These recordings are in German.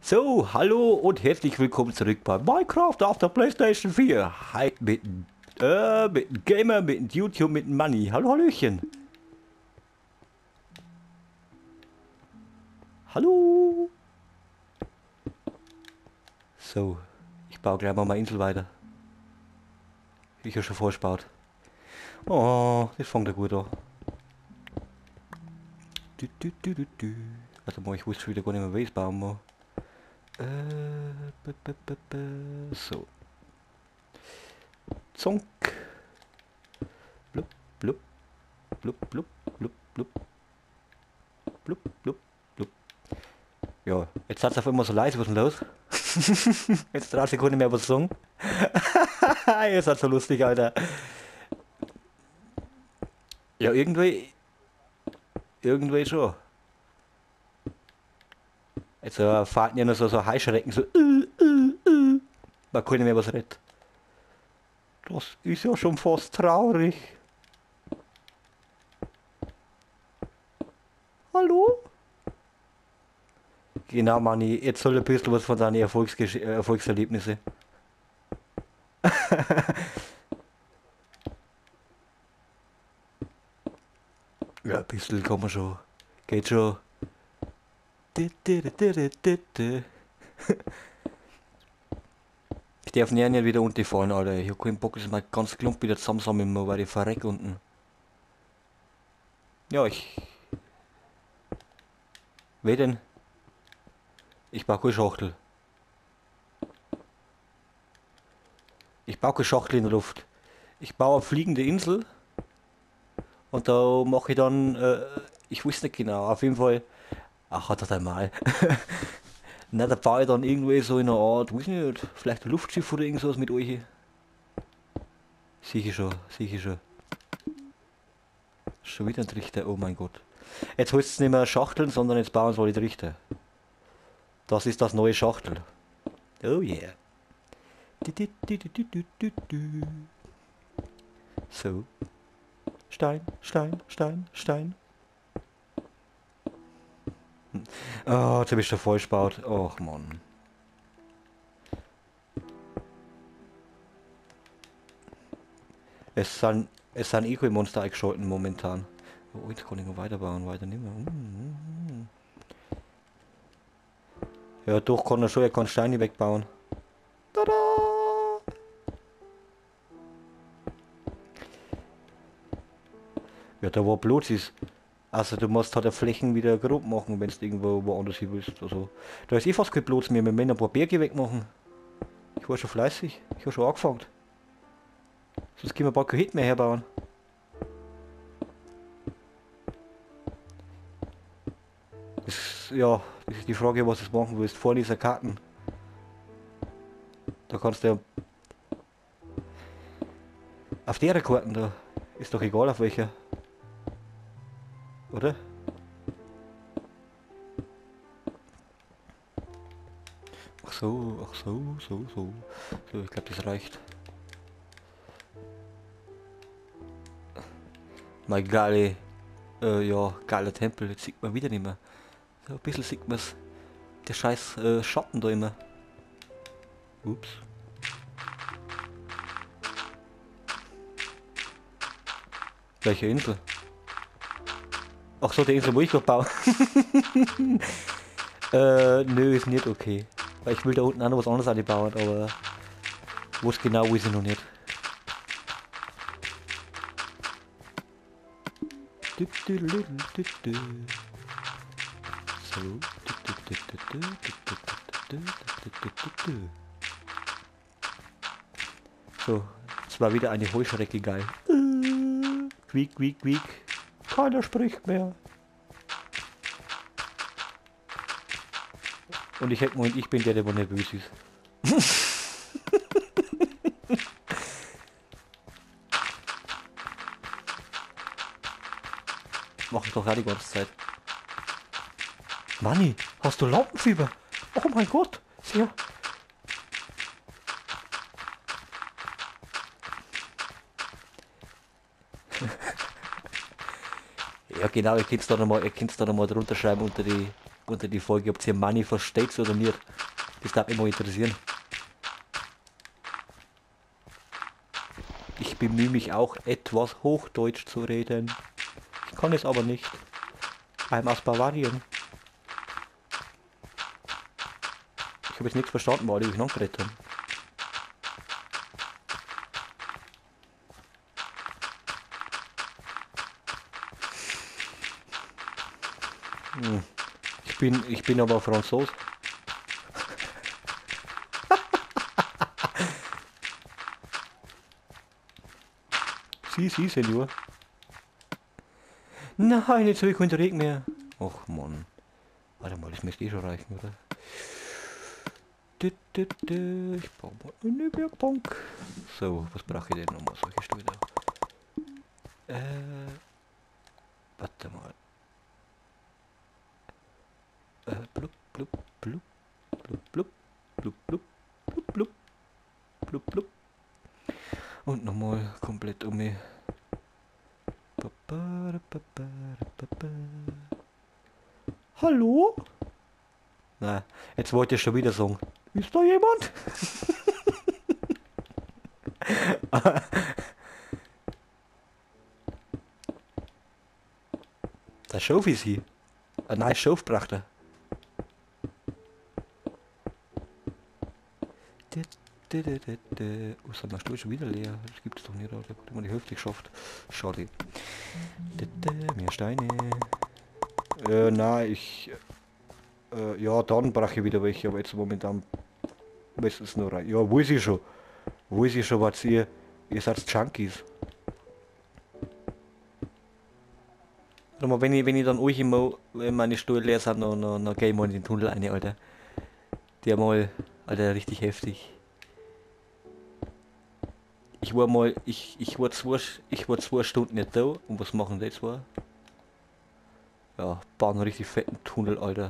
So, hallo und herzlich willkommen zurück bei Minecraft auf der PlayStation 4. Halt mit dem Gamer, mit dem YouTube, mit dem Money. Hallo, Hallöchen. Hallo. So, ich baue gleich mal meine Insel weiter. Wie ich ja schon vorgespaut. Oh, das fängt ja gut an. Warte mal, ich wusste schon wieder gar nicht mehr, wie ich es bauen muss. So. Zonk. Blub, blub, blub, blub, blub, blub. Blub, blub, blub. Ja, jetzt hat es auf einmal so leise, was ist denn los? Jetzt 3 Sekunden mehr was sagen. Ihr seid so lustig, Alter. Ja, irgendwie schon. Jetzt fahren ja noch so Heuschrecken, so man kann nicht mehr was retten. Das ist ja schon fast traurig. Hallo? Genau, Manni, jetzt soll ein bisschen was von seinen Erfolgserlebnissen. Ja, ein bisschen kann man schon. Geht schon. Ich darf nicht wieder runterfallen, Alter. Ich hab keinen Bock, dass ich mal ganz klump wieder zusammensammeln muss, weil ich verreck unten. Ja, Wer denn? Ich baue keine Schachtel. Ich baue keine Schachtel in der Luft. Ich baue eine fliegende Insel. Und da mache ich dann, ich weiß nicht genau, auf jeden Fall. Ach, hat er einmal. Na, da baue ich dann irgendwie so in einer Art, weiß nicht, vielleicht ein Luftschiff oder irgendwas mit euch. Sicher schon, sicher schon. Schon wieder ein Trichter, oh mein Gott. Jetzt heißt es nicht mehr Schachteln, sondern jetzt bauen sie alle Trichter. Das ist das neue Schachtel. Oh yeah. So. Stein, Stein, Stein, Stein. Oh, jetzt hab ich schon voll gespaut. Och Mann. Es sind Eco-Monster eingeschalten momentan. Oh, jetzt kann ich noch weiterbauen, weiter nicht mehr. Ja, doch kann er schon, er kann Steine wegbauen. Tada! Ja, da war bloß ist. Also du musst halt die Flächen wieder grob machen, wenn du irgendwo woanders hin willst. Also, da ist eh fast kein Platz mehr, wir müssen ein paar Berge wegmachen. Ich war schon fleißig, ich habe schon angefangen. Sonst können wir bald kein Hit mehr herbauen. Ja, das ist die Frage, was du machen willst. Vorleser Karten. Da kannst du ja auf der Karten da. Ist doch egal auf welcher. Oder? Ach so, so. So, ich glaube das reicht. Mein geile, ja, geiler Tempel, jetzt sieht man wieder nicht mehr. So ein bisschen sieht man es. Der scheiß Schatten da immer. Ups. Welche Insel? Ach so, die Insel, wo ich gerade baue. Nö, ist nicht okay. Weil ich will da unten auch noch was anderes anbauen, aber wo es genau ist, ich noch nicht. So. So, es war wieder eine Heuschrecke, geil. Quiek, quiek, quiek. Keiner spricht mehr. Und ich hätte gemeint, ich bin der wo nervös ist. Mach ich doch auch die ganze Zeit. Manni, hast du Lampenfieber? Oh mein Gott, sehr. Ja genau, ihr könnt es da nochmal drunter schreiben unter die unter die Folge, ob ihr Money versteht oder nicht. Das darf mich mal interessieren. Ich bemühe mich auch etwas Hochdeutsch zu reden. Ich kann es aber nicht. I'm aus Bavarien. Ich habe jetzt nichts verstanden, weil die durcheinander geredet haben. Ich bin aber Franzose. Sie, Senior. Nein, jetzt habe ich keinen Regen mehr. Och Mann. Warte mal, das müsste eh schon reichen, oder? Ich baue mal eine Werkbank. So, was brauche ich denn nochmal? Solche Stühle. Warte mal. Blub, blub, blub, blub, blub, blub, blub, blub, blub, blub, blub. Und nochmal komplett um mich. Hallo? Na, jetzt wollte ich schon wieder sagen. Ist da jemand? Der Schof ist hier. Ein neues Schof brachte er. Oh, sind wir Stuhl schon wieder leer? Das gibt es doch nicht, Alter. Gut, immer die Hälfte geschafft. Schade. Mehr Steine. Nein, ja, dann brauche ich wieder welche, aber jetzt momentan meistens nur rein. Ja, wo ist ich schon? Wo ist ich schon, was ihr seid Junkies. Warte mal, wenn ich dann euch immer, wenn meine Stuhl leer sind, dann geh ich mal in den Tunnel rein, Alter. Der mal, Alter, richtig heftig. Ich war 2 Stunden nicht da, und was machen die zwei? Ja, bauen einen richtig fetten Tunnel, Alter.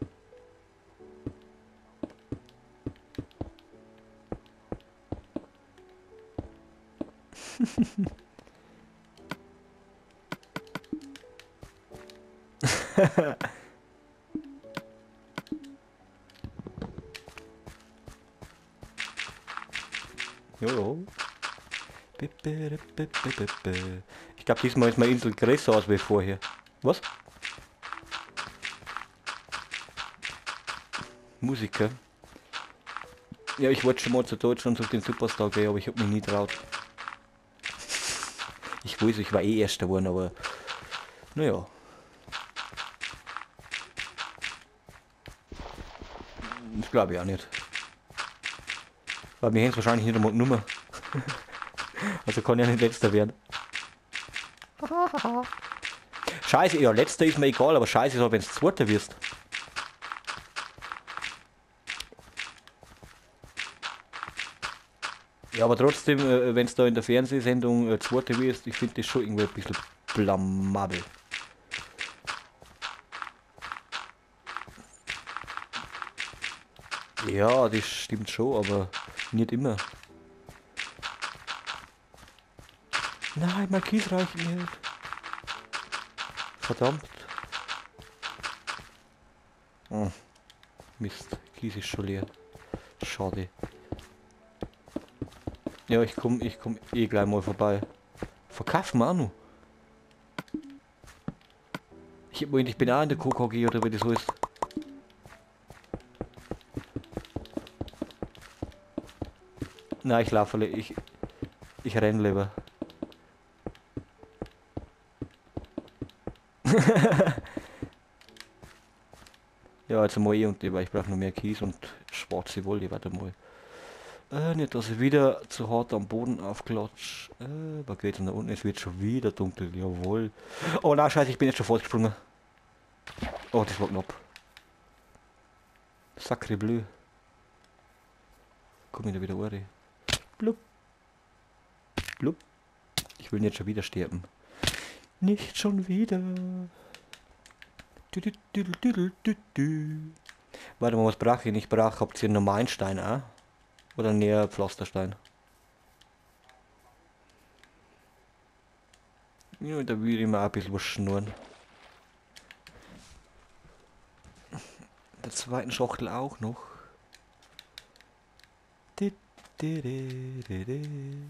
Jojo. Ich glaube, diesmal ist meine Insel größer als wie vorher. Was? Musiker? Ja, ich wollte schon mal zu Deutschland auf den Superstar gehen, aber ich habe mich nie traut. Ich weiß, ich war eh Erster geworden, aber naja. Das glaube ich auch nicht. Weil wir haben es wahrscheinlich nicht einmal Nummer. Also kann ja nicht letzter werden. Scheiße, ja, letzter ist mir egal, aber scheiße ist auch, wenn du zweiter wirst. Ja, aber trotzdem, wenn es da in der Fernsehsendung zweiter wirst, ich finde das schon irgendwie ein bisschen blamabel. Ja, das stimmt schon, aber nicht immer. Nein, mein Kies reicht nicht. Verdammt. Oh, Mist, Kies ist schon leer. Schade. Ja, ich komm eh gleich mal vorbei. Verkaufen wir auch noch. Ich bin auch in der KKG oder wie das heißt. Nein, ich laufe, ich renne lieber. Ja, also mal und ich brauche noch mehr Kies und schwarze Wolle, warte mal. Nicht, dass ich wieder zu hart am Boden aufklatsch. Was geht's denn da unten? Es wird schon wieder dunkel, jawohl. Oh nein, scheiße, ich bin jetzt schon fortgesprungen. Oh, das war knapp. Sacre bleu. Komm ich da wieder rein. Blub. Blub. Ich will nicht schon wieder sterben. Nicht schon wieder. Warte mal, was brauche ich? Ich brauche, habt ihr einen normalen Stein auch? Oder näher Pflasterstein? Ja, da würde ich mir auch ein bisschen was schnurren. einen zweiten Schachtel auch noch. Di, di, di, di, di.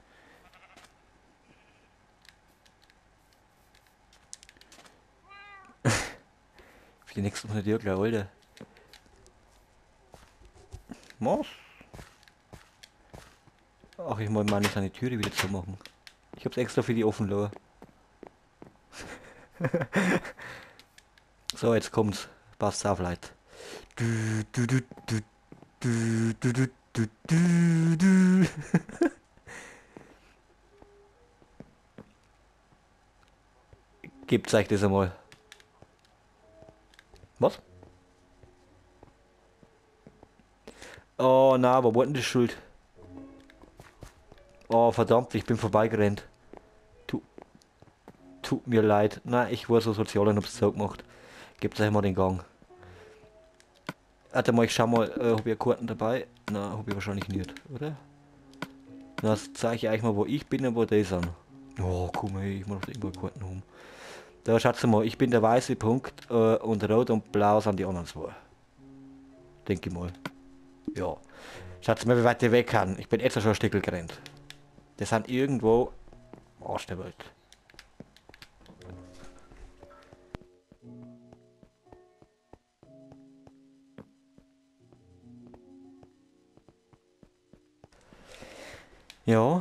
Für die nächsten 100 Jahre, gleich, Alter. Was? Ach, ich meine seine Türe wieder zu machen. Ich hab's extra für die offen lassen. So, jetzt kommt's. Passt auf, Leute. Du, du, du, du, du, du, du, du, du, du. Gebt euch das einmal. Was? Oh, na, aber war denn das schuld? Oh, verdammt, ich bin vorbeigerannt. Tu, tut mir leid. Na, ich war so sozial und hab's so gemacht. Gebt euch mal den Gang. Warte mal, ich schau mal, hab ich Karten dabei? Na, hab ich wahrscheinlich nicht, oder? Na, das zeige ich euch mal, wo ich bin und wo die sind. Oh, guck mal, ich mach irgendwo Karten um. Da schaut mal, ich bin der weiße Punkt und rot und blau sind die anderen zwei. Denke ich mal. Ja. Schaut mal, wie weit die weg kann. Ich bin extra schon ein Stückel gerannt. Die sind irgendwo am Arsch der Welt. Ja.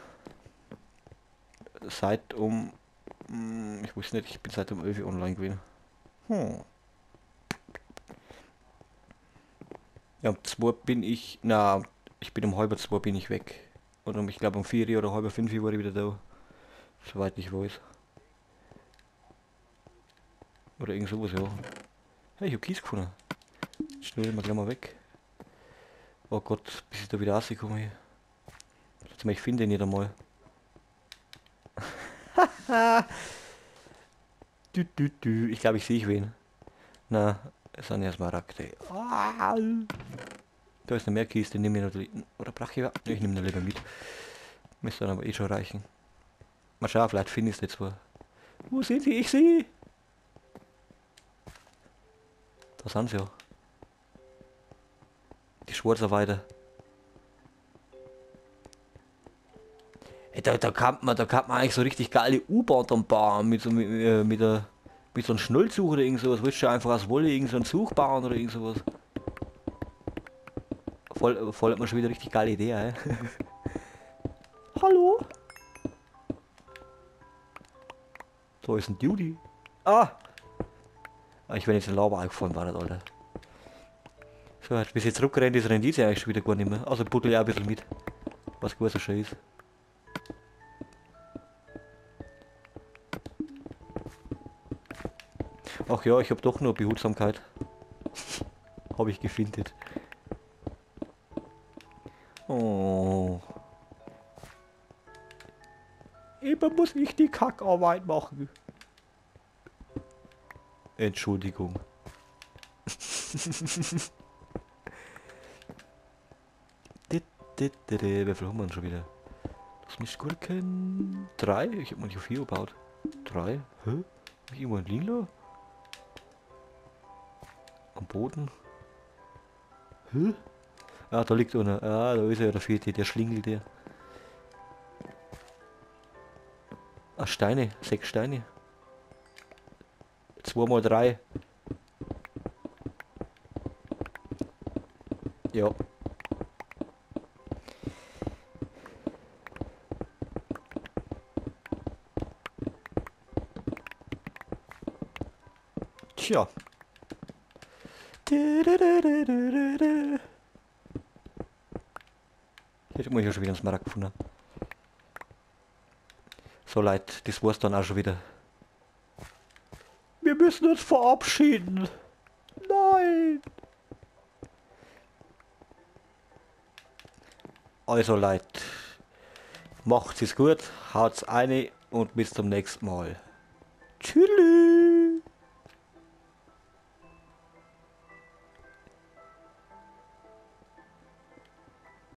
Seit ich wusste nicht, ich bin seit um 11 Uhr online gewesen. Ja, um 2 bin ich, na, ich bin um halb 2 bin ich weg. Und ich glaube um 4 oder halb 5 war ich wieder da. Soweit ich weiß. Oder irgend sowas, ja. Hey, ich hab Kies gefunden. Schnell mal gleich mal weg. Oh Gott, bis ich da wieder rausgekommen hier. Jetzt mal, ich finde ihn nicht einmal. Ich glaube, ich sehe wen. Na, es sind ja Smaragde. Da ist eine Meerkiste, nehme ich natürlich. Oder brach ich? Ich nehme ihn lieber mit. Müsste dann aber eh schon reichen. Mal schauen, vielleicht finde ich es jetzt zwar. Wo sind sie? Ich sehe! Da sind sie ja. Die Schwarzer weiter. Ey, da kann man eigentlich so richtig geile U-Bahn dann bauen mit so mit so einem Schnellzug oder irgend sowas. Willst du einfach aus Wolle irgend so einen Zug bauen oder irgend sowas? Voll hat man schon wieder richtig geile Idee, ey. Hallo? So ist ein Duty. Ah! Ich bin jetzt in Lava eingefallen, war das, Alter. So, jetzt bis jetzt zurückgerannt ist Rendite eigentlich schon wieder gar nicht mehr. Also buddel ich auch ein bisschen mit. Was gut so schön ist. Ach ja, ich habe doch nur Behutsamkeit. Habe ich gefindet. Oh. Eben muss ich die Kackarbeit machen. Entschuldigung. Wie viel haben wir denn schon wieder? Das müsste gut kennen. 3? Ich habe manchmal 4 gebaut. 3? Hä? Hab ich irgendwo ein Lila? Am Boden? Hä? Ah, da liegt einer. Ah, da ist er, der vierte, der schlingelt der. Ah, Steine. 6 Steine. 2 mal 3. Ja. Tja. Jetzt muss ich ja schon wieder einen Smaragd gefunden. So Leute, das war's dann auch schon wieder. Wir müssen uns verabschieden. Nein. Also Leute, macht's es gut, haut's eine und bis zum nächsten Mal. Tschüss.